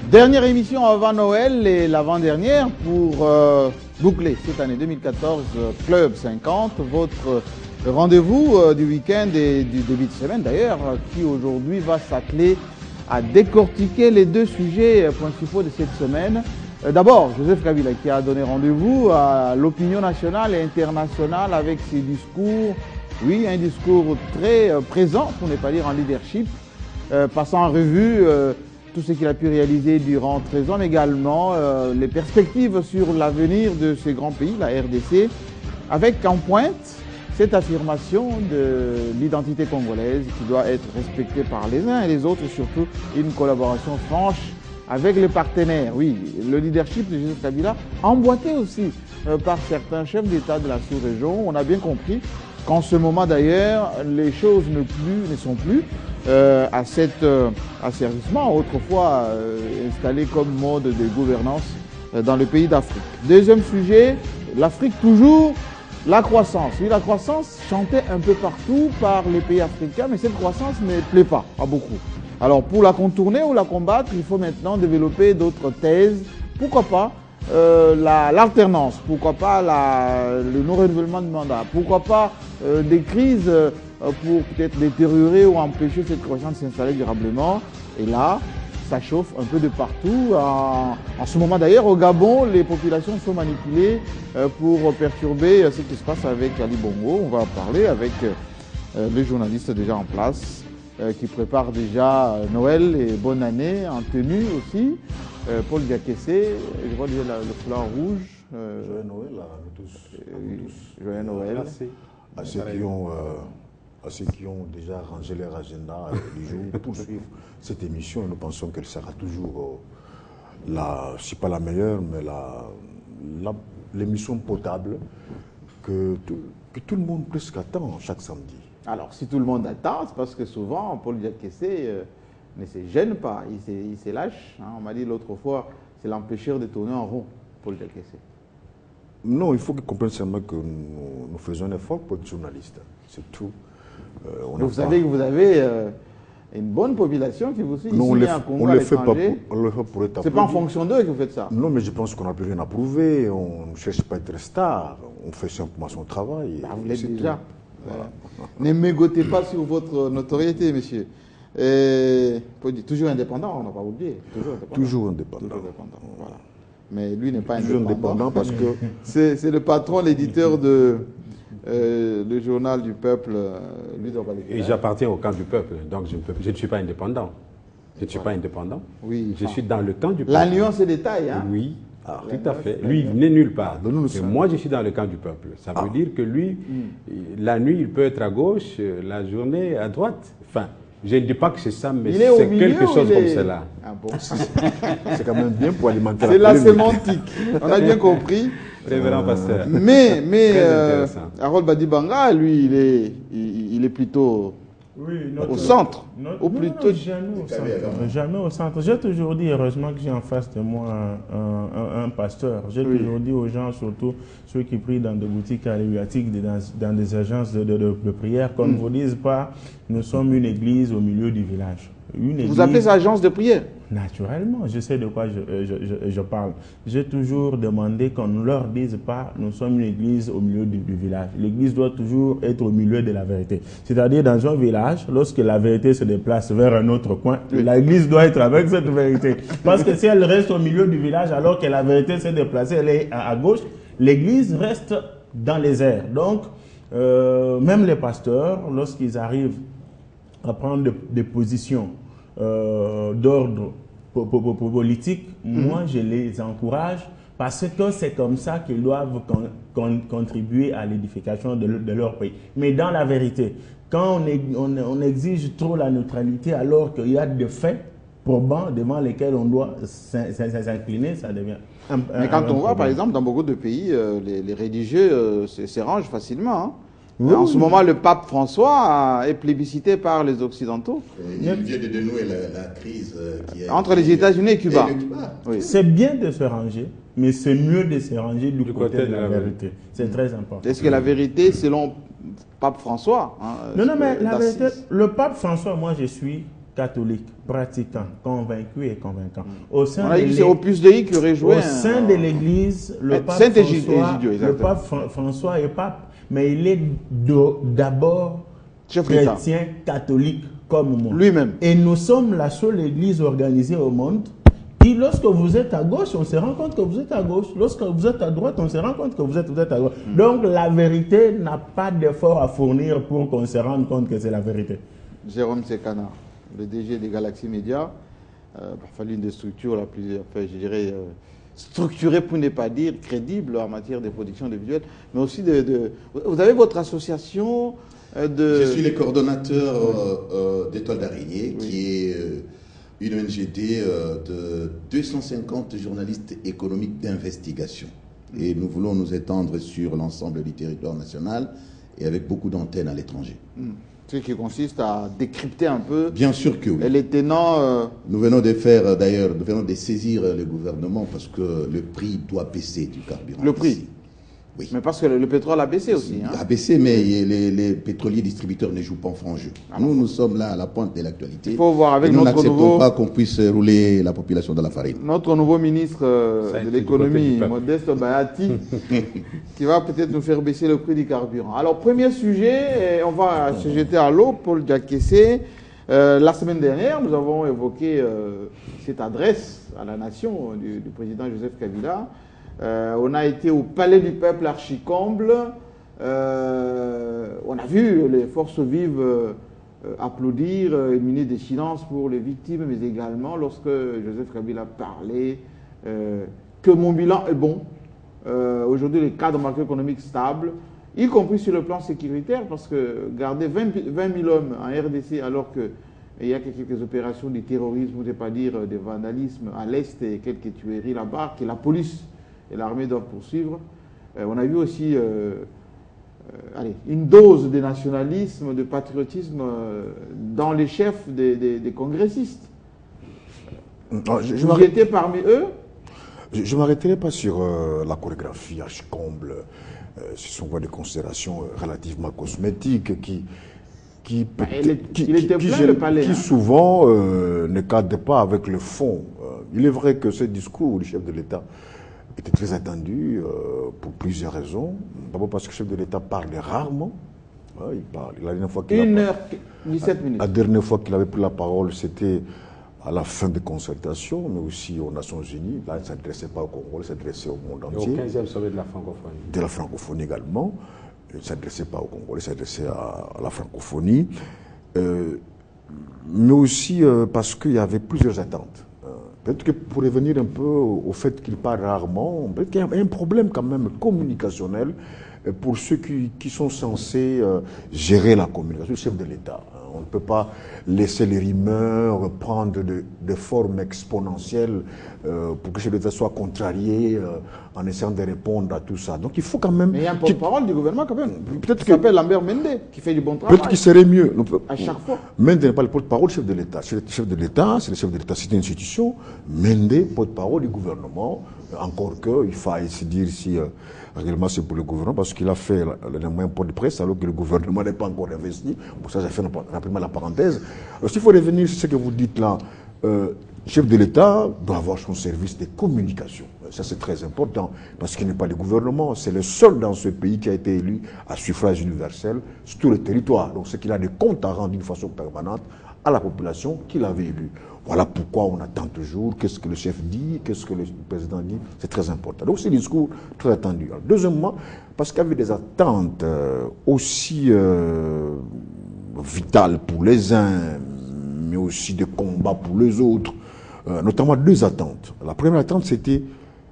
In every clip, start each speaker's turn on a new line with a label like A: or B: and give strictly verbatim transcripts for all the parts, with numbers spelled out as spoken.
A: Dernière émission avant Noël et l'avant-dernière pour euh, boucler cette année deux mille quatorze Club cinquante, votre rendez-vous euh, du week-end et du début de semaine d'ailleurs, qui aujourd'hui va s'atteler à décortiquer les deux sujets principaux de cette semaine. Euh, D'abord, Joseph Kabila qui a donné rendez-vous à l'opinion nationale et internationale avec ses discours, oui, un discours très euh, présent, pour ne pas dire en leadership, euh, passant en revue euh, tout ce qu'il a pu réaliser durant treize ans, mais également euh, les perspectives sur l'avenir de ces grands pays, la R D C, avec en pointe cette affirmation de l'identité congolaise qui doit être respectée par les uns et les autres, et surtout une collaboration franche avec les partenaires. Oui, le leadership de Joseph Kabila, emboîté aussi euh, par certains chefs d'État de la sous-région. On a bien compris qu'en ce moment d'ailleurs, les choses ne, plus, ne sont plus euh, à cet euh, asservissement, autrefois euh, installé comme mode de gouvernance euh, dans le pays d'Afrique. Deuxième sujet, l'Afrique toujours, la croissance. Oui, la croissance chantée un peu partout par les pays africains, mais cette croissance ne plaît pas à beaucoup. Alors pour la contourner ou la combattre, il faut maintenant développer d'autres thèses. Pourquoi pas euh, l'alternance, la, pourquoi pas la, le non-renouvellement de mandat, pourquoi pas euh, des crises euh, pour peut-être détériorer ou empêcher cette croissance de s'installer durablement. Et là, ça chauffe un peu de partout. En, en ce moment d'ailleurs, au Gabon, les populations sont manipulées euh, pour perturber euh, ce qui se passe avec Ali Bongo. On va en parler avec euh, les journalistes déjà en place, euh, qui préparent déjà Noël et bonne année en tenue aussi. Euh, Paul Diakessé, je vois déjà le foulard rouge. Euh,
B: Joyeux Noël à nous tous. À nous tous.
A: Joyeux Noël.
B: Merci. À ceux qui ont, euh, à ceux qui ont déjà rangé leur agenda du jour pour suivre cette émission. Nous pensons qu'elle sera toujours euh, la, si pas la meilleure, mais l'émission potable que tout, que tout le monde presque attend chaque samedi.
A: Alors, si tout le monde attend, c'est parce que souvent, Paul Diakessé euh, ne se gêne pas, il se lâche. Hein. On m'a dit l'autre fois, c'est l'empêcheur de tourner en rond, Paul Diakessé.
B: Non, il faut qu'ils comprennent seulement que nous, nous faisons un effort pour être journalistes. C'est tout.
A: Euh, vous pas... savez que vous avez euh, une bonne population qui vous suit non, ici en Congo, à l'étranger. On le fait pour être applaudi. C'est pas en fonction d'eux que vous faites ça.
B: Non, mais je pense qu'on n'a plus rien à prouver. On ne cherche pas à être star. On fait simplement son travail.
A: Bah, vous l'êtes déjà. Voilà. Ne mégotez pas sur votre notoriété, monsieur. Et, toujours indépendant, on n'a pas oublié. Toujours indépendant.
B: Toujours indépendant. Toujours
A: indépendant. Voilà. Mais lui n'est pas
B: toujours
A: indépendant.
B: indépendant parce que
A: c'est le patron, l'éditeur de euh, le journal du peuple. Lui doit
C: Et j'appartiens au camp du peuple, donc je ne, peux, je ne suis pas indépendant. Je ne suis pas indépendant.
A: Oui.
C: Je suis dans le camp du peuple.
A: La nuance est détail, hein?
C: Oui. Ah, tout à fait. Lui, il n'est nulle part. Et moi, je suis dans le camp du peuple. Ça veut ah. dire que lui, mm. la nuit, il peut être à gauche, la journée à droite. Enfin, je ne dis pas que c'est ça, mais c'est quelque chose comme cela.
A: Ah bon.
B: C'est quand même bien pour alimenter
A: la polémique. C'est la sémantique. On a bien compris.
C: Révérend pasteur.
A: Mais, mais euh, Harold Badibanga, lui, il est, il, il est plutôt oui, notre, au centre.
D: Notre,
A: ou
D: non,
A: plutôt...
D: non, jamais au centre. Jamais au centre. J'ai toujours dit, heureusement que j'ai en face de moi un, un, un, un pasteur. J'ai oui. toujours dit aux gens, surtout ceux qui prient dans des boutiques aléatiques, dans, dans des agences de, de, de, de prière, qu'on ne mm. vous dise pas, nous sommes une église au milieu du village. Une
A: vous
D: église,
A: appelez ça agence de prière?
D: Naturellement, je sais de quoi je, je, je, je parle. J'ai toujours demandé qu'on ne leur dise pas nous sommes une église au milieu du, du village. L'église doit toujours être au milieu de la vérité. C'est-à-dire dans un village, lorsque la vérité se déplace vers un autre coin, oui. l'église doit être avec cette vérité. Parce que si elle reste au milieu du village alors que la vérité s'est déplacée, elle est à, à gauche, l'église reste dans les airs. Donc, euh, même les pasteurs, lorsqu'ils arrivent à prendre de, des positions euh, d'ordre politique, mmh. moi je les encourage parce que c'est comme ça qu'ils doivent con, con, contribuer à l'édification de, de leur pays. Mais dans la vérité, quand on, est, on, on exige trop la neutralité alors qu'il y a des faits probants devant lesquels on doit s'incliner, ça devient un,
A: Mais un, quand un on problème. voit par exemple dans beaucoup de pays, euh, les, les religieux euh, s'arrangent facilement. Hein. Oui, en ce oui. moment, le pape François est plébiscité par les Occidentaux.
E: Il vient de dénouer la, la crise qui est
A: entre les États-Unis et Cuba. Et
E: Cuba.
D: Oui. C'est bien de se ranger, mais c'est mieux de se ranger du, du côté, côté de la, la vérité. vérité. C'est mmh. très important.
A: Est-ce que la vérité, selon pape François hein,
D: Non, non, mais la vérité, le pape François, moi je suis catholiques, pratiquants, convaincus et convaincants. Au sein
A: On a dit que c'est Opus Dei qui aurait joué.
D: Au sein de l'Église, le pape François, le pape François est pape, mais il est d'abord chrétien catholique comme moi.
A: Lui-même.
D: Et nous sommes la seule Église organisée au monde qui, lorsque vous êtes à gauche, on se rend compte que vous êtes à gauche. Lorsque vous êtes à droite, on se rend compte que vous êtes, vous êtes à gauche. Mm. Donc la vérité n'a pas d'effort à fournir pour qu'on se rende compte que c'est la vérité.
A: Jérôme Sekana, le D G des Galaxy Media, euh, il a fallu une des structures la plus, enfin, je dirais, euh, structurée pour ne pas dire crédible en matière de production audiovisuelle, mais aussi de, de... Vous avez votre association euh, de...
E: Je suis le coordonnateur euh, euh, d'Étoile d'Araignée, oui. qui est euh, une O N G D euh, de deux cent cinquante journalistes économiques d'investigation. Et nous voulons nous étendre sur l'ensemble du territoire national et avec beaucoup d'antennes à l'étranger.
A: Mm. Ce qui consiste à décrypter un peu.
E: Bien sûr que oui.
A: Les tenants. Euh...
E: Nous venons de faire d'ailleurs, nous venons de saisir le gouvernement parce que le prix doit baisser du carburant.
A: Le prix
E: ici. Oui.
A: Mais parce que le, le pétrole a baissé aussi. Hein.
E: A baissé, mais les, les pétroliers distributeurs ne jouent pas en franc jeu. Ah, nous, nous sommes là à la pointe de l'actualité.
A: Il faut voir avec
E: et nous
A: notre nouveau.
E: Nous n'acceptons pas qu'on puisse rouler la population dans la farine.
A: Notre nouveau ministre euh, de l'économie, Modeste Bahati, qui va peut-être nous faire baisser le prix du carburant. Alors, premier sujet, on va se jeter à l'eau, Paul Diakessé. Euh, la semaine dernière, nous avons évoqué euh, cette adresse à la nation du, du président Joseph Kabila. Euh, on a été au Palais du Peuple Archicomble. Euh, on a vu les forces vives euh, applaudir, euh, éminer des silences pour les victimes, mais également lorsque Joseph Kabila parlait euh, que mon bilan est bon. Euh, Aujourd'hui, les cadres macroéconomiques stables, y compris sur le plan sécuritaire, parce que garder vingt mille hommes en R D C alors qu'il y a quelques opérations de terrorisme, ou ne pas dire de vandalisme à l'Est et quelques tueries là-bas, que la police et l'armée doivent poursuivre. Euh, on a vu aussi euh, euh, allez, une dose de nationalisme, de patriotisme euh, dans les chefs des, des, des congressistes.
B: Alors, je, je
A: Vous étiez parmi eux?
B: Je ne m'arrêterai pas sur euh, la chorégraphie archicomble. Euh, ce sont des considérations euh, relativement cosmétiques qui, qui,
A: bah, il, est, qui, il était
B: qui,
A: plein,
B: qui,
A: le palais,
B: qui
A: hein.
B: souvent euh, ne cadrent pas avec le fond. Euh, il est vrai que ce discours du chef de l'État était très attendu euh, pour plusieurs raisons. D'abord parce que le chef de l'État parle rarement. Ouais, il parle. La dernière fois qu'il
A: une heure dix-sept minutes.
B: La dernière fois qu'il avait pris la parole, c'était à la fin des concertations, mais aussi aux Nations Unies. Là, il ne s'adressait pas au Congo, il s'adressait au monde entier.
C: Et au quinzième sommet de la francophonie.
B: De la francophonie également. Il ne s'adressait pas au Congo, il s'adressait à, à la francophonie. Euh, mais aussi euh, parce qu'il y avait plusieurs attentes. Peut-être que pour revenir un peu au fait qu'il parle rarement, peut-être qu'il y a un problème quand même communicationnel pour ceux qui, qui sont censés euh, gérer la communication, le chef de l'État. On ne peut pas laisser les rumeurs prendre de, de formes exponentielles euh, pour que le chef de l'État soit contrarié euh, en essayant de répondre à tout ça. Donc il faut quand même...
A: Mais il y a un porte-parole du gouvernement quand même. Peut-être qu'il s'appelle Lambert Mende, qui fait du bon travail.
B: Peut-être qu'il serait mieux.
A: À chaque fois.
B: Mende n'est pas le porte-parole du chef de l'État. C'est le chef de l'État, c'est le chef de l'État, c'est une institution. Mende, porte-parole du gouvernement. Encore qu'il faille se dire si... Euh, réellement, c'est pour le gouvernement parce qu'il a fait le moyen point de presse alors que le gouvernement n'est pas encore investi. Pour ça, j'ai fait rapidement la parenthèse. Alors, s'il faut revenir sur ce que vous dites là, euh, le chef de l'État doit avoir son service de communication. Ça, c'est très important parce qu'il n'est pas le gouvernement. C'est le seul dans ce pays qui a été élu à suffrage universel sur tout le territoire. Donc, c'est qu'il a des comptes à rendre d'une façon permanente à la population qu'il avait élue. Voilà pourquoi on attend toujours qu'est-ce que le chef dit, qu'est-ce que le président dit. C'est très important. Donc, c'est un discours très attendu. Alors, deuxièmement, parce qu'il y avait des attentes euh, aussi euh, vitales pour les uns, mais aussi des combats pour les autres, euh, notamment deux attentes. La première attente, c'était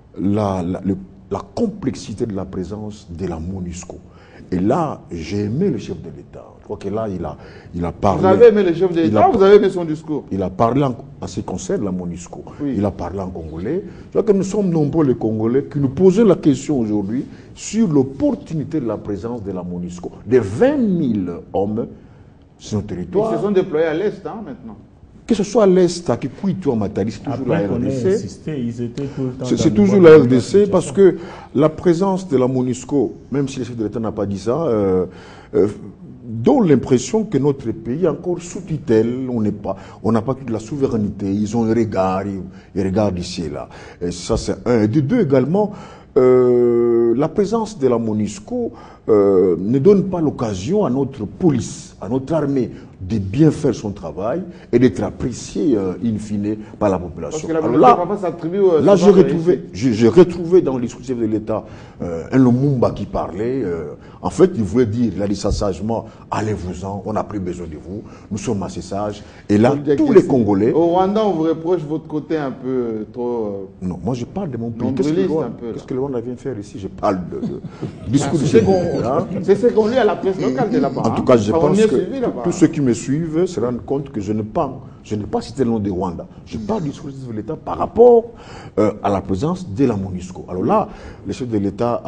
B: la, la, le, la complexité de la présence de la MONUSCO. Et là, j'ai aimé le chef de l'État. Je crois que là, il a, il a parlé...
A: Vous avez aimé le chef de l'État ou vous avez aimé son discours?
B: Il a parlé en, en ce qui concerne la MONUSCO.
A: Oui.
B: Il a parlé en congolais. Je crois que nous sommes nombreux les Congolais qui nous posons la question aujourd'hui sur l'opportunité de la présence de la MONUSCO. De vingt mille hommes sur notre territoire.
A: Ils se sont déployés à l'Est hein, maintenant.
B: Que ce soit à l'Est, à Kikwito, à Matadi, c'est toujours
D: Après
B: la R D C.
D: Insisté, ils étaient tout le temps
B: C'est toujours la R D C parce que la présence de la MONUSCO, même si le chef de l'État n'a pas dit ça, euh, euh, donnent l'impression que notre pays est encore sous tutelle, on n'est pas, on n'a pas toute la souveraineté, ils ont un regard, ils, ils regardent ici et là. Et ça c'est un. Et de deux également, euh, la présence de la MONUSCO euh, ne donne pas l'occasion à notre police, à notre armée de bien faire son travail et d'être apprécié euh, in fine par la population.
A: Parce que la
B: Alors là,
A: euh,
B: là j'ai retrouvé, j'ai retrouvé dans le discours de l'État euh, un Lumumba qui parlait. Euh, en fait, il voulait dire, il a dit ça sagement, allez-vous-en, on n'a plus besoin de vous, nous sommes assez sages. Et là, tous les Congolais...
A: Au Rwanda, on vous reproche votre côté un peu trop... Euh,
B: non, moi je parle de mon pays. Qu'est-ce que, Qu'est-ce que le Rwanda vient faire ici? Je parle de, de discours
A: ah, de C'est ce qu'on lit à la presse locale de là-bas.
B: En tout cas, je
A: hein.
B: pense que tous ceux qui me suivent se rendent compte que je ne parle, je n'ai pas cité le nom de Rwanda. Je parle du discours de l'État par rapport euh, à la présence de la MONUSCO. Alors là, le chef de l'État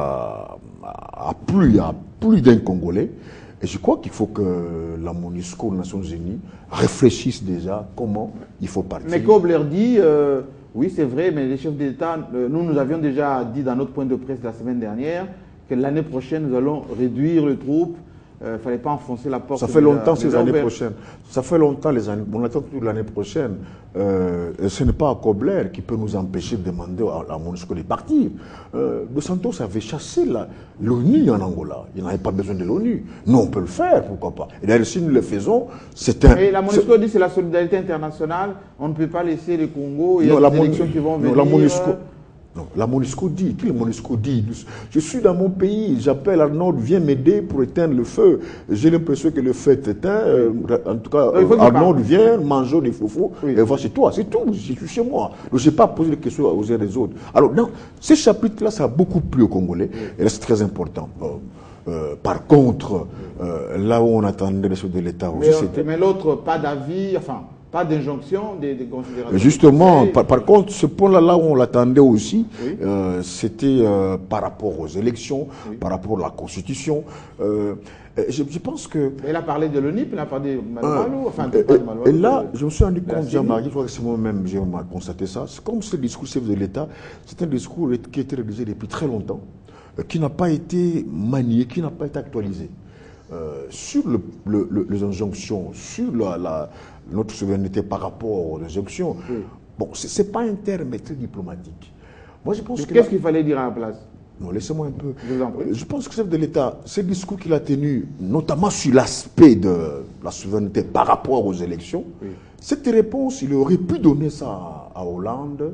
B: a, a, a plus, a plus d'un Congolais. Et je crois qu'il faut que la MONUSCO, les Nations Unies, réfléchissent déjà comment il faut partir.
A: Mais comme leur dit, euh, oui c'est vrai, mais les chefs d'État, euh, nous nous avions déjà dit dans notre point de presse la semaine dernière que l'année prochaine nous allons réduire les troupes. Il ne fallait pas enfoncer la porte.
B: Ça fait longtemps ces années prochaines. Ça fait longtemps les années. On attend toujours l'année prochaine. Euh, ce n'est pas Kobler qui peut nous empêcher de demander à la MONUSCO de partir. Euh, Dos Santos avait chassé l'ONU en Angola. Il n'avait pas besoin de l'ONU. Nous, on peut le faire, pourquoi pas. Et d'ailleurs, si nous le faisons, c'est un...
A: Et la MONUSCO dit que c'est la solidarité internationale. On ne peut pas laisser le Congo et les élections qui vont venir.
B: Non, la MONUSCO... Non, la MONUSCO dit, qui le MONUSCO dit? Je suis dans mon pays, j'appelle Arnold, viens m'aider pour éteindre le feu. J'ai l'impression que le feu est éteint. Euh, en tout cas, euh, Arnold vient, mange des fofos, oui. Et va chez toi. C'est tout, je suis chez moi. Donc, je n'ai pas posé de questions aux uns des autres. Alors, dans ces chapitres-là, ça a beaucoup plu aux Congolais. Oui. Et là, c'est très important. Euh, euh, par contre, euh, là où on attendait les choses de l'État aussi,
A: c'était... Mais l'autre, pas d'avis, enfin... Pas d'injonction, des, des considérations.
B: Justement, par, par contre, ce point-là, là où on l'attendait aussi, oui. euh, c'était euh, par rapport aux élections, oui. Par rapport à la Constitution. Euh, je, je pense que...
A: Il a parlé de l'ONIP, il a parlé de Maloualou, euh, enfin,
B: et,
A: pas de Maloualou.
B: Et là, je me suis rendu compte, Jean-Marie, je crois que c'est moi-même, j'ai constaté ça, c'est comme ce discours chef de l'État, c'est un discours qui a été réalisé depuis très longtemps, euh, qui n'a pas été manié, qui n'a pas été actualisé. Euh, sur le, le, le, les injonctions, sur la, la, notre souveraineté par rapport aux injonctions, oui. Bon, ce n'est pas un terme très diplomatique. Moi, je pense que
A: qu'est-ce qu'il fallait dire à la place?
B: Non, laissez-moi un peu.
A: Je vous en prie.
B: Je pense que le chef de l'État, ce discours qu'il a tenu, notamment sur l'aspect de la souveraineté par rapport aux élections, oui. Cette réponse, il aurait pu donner ça à, à Hollande,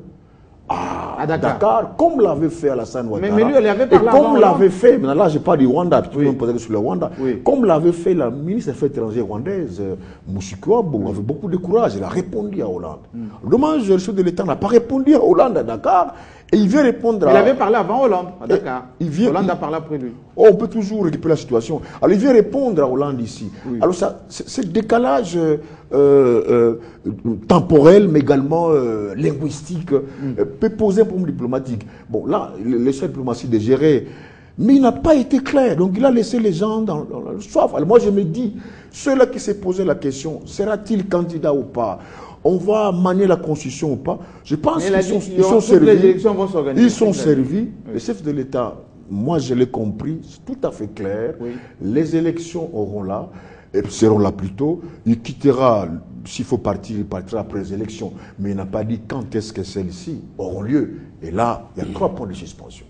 B: à, à Dakar. Dakar, comme l'avait fait Alassane Ouattara.
A: Mais, mais lui, elle avait parlé
B: et comme l'avait fait, maintenant là, je parle du Rwanda, tu peux me poser sur le Rwanda,
A: oui.
B: Comme l'avait fait la ministre des Affaires étrangères rwandaise, Mushikiwabo, oui. Avec beaucoup de courage, elle a répondu à Hollande. Mm. Dommage, le chef de l'État n'a pas répondu à Hollande à Dakar, et il vient répondre à...
A: Il avait parlé avant Hollande, à Dakar.
B: Il vient,
A: Hollande
B: il...
A: a parlé après lui.
B: Oh, on peut toujours récupérer la situation. Alors, il vient répondre à Hollande ici. Oui. Alors, ça, ce décalage euh, euh, temporel, mais également euh, linguistique, mm. euh, peut poser un problème diplomatique. Bon, là, le chef de diplomatie de gérer, mais il n'a pas été clair. Donc, il a laissé les gens dans, dans le soif. Alors, moi, je me dis, ceux-là qui s'est posé la question, sera-t-il candidat ou pas? On va manier la Constitution ou pas? Je pense qu'ils sont, ils sont servis.
A: Les élections vont s'organiser.
B: Ils sont servis. Oui. Le chef de l'État, moi je l'ai compris, c'est tout à fait clair. Oui. Les élections auront là, et seront là plus tôt. Il quittera, s'il faut partir, il partira après les élections. Mais il n'a pas dit quand est-ce que celles-ci auront lieu. Et là, il y a trois points de suspension.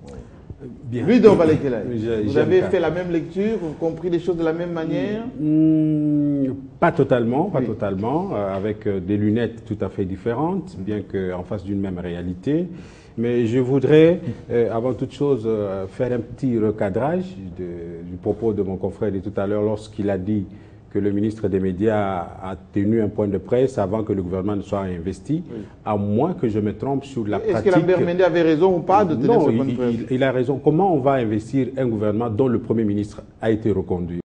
A: Bien. Lui, donc, vous avez fait la même lecture, vous avez compris les choses de la même manière?
C: mmh, Pas totalement, pas
A: oui.
C: totalement, euh, avec euh, des lunettes tout à fait différentes, bien qu'en face d'une même réalité. Mais je voudrais, euh, avant toute chose, euh, faire un petit recadrage de, du propos de mon confrère de tout à l'heure lorsqu'il a dit que le ministre des Médias a tenu un point de presse avant que le gouvernement ne soit investi, oui. À moins que je me trompe sur la pratique...
A: Est-ce que Lambert Mende avait raison ou pas de tenir
C: non,
A: ce point de presse?
C: il, il a raison. Comment on va investir un gouvernement dont le Premier ministre a été reconduit?